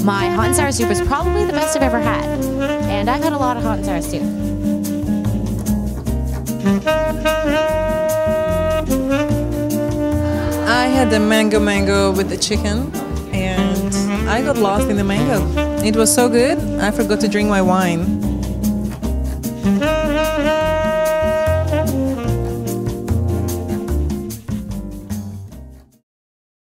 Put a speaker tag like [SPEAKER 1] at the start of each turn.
[SPEAKER 1] My hot and sour soup is probably the best I've ever had. And I've had a lot of hot and sour soup.
[SPEAKER 2] I had the mango with the chicken, and I got lost in the mango. It was so good, I forgot to drink my wine.